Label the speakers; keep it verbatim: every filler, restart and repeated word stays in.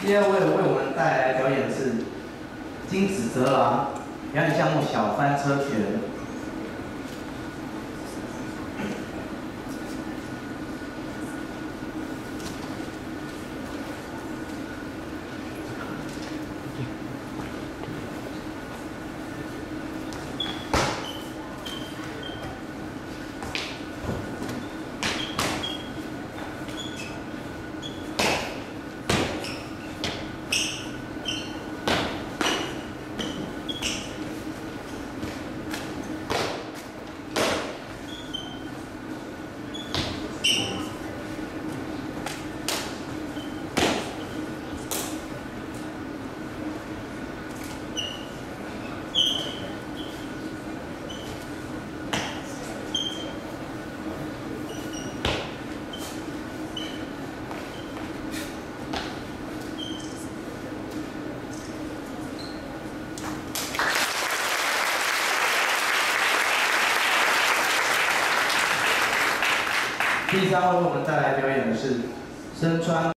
Speaker 1: 第二位为我们带来表演的是金子泽郎，表演项目小翻车拳。 第三位为我们带来表演的是身穿。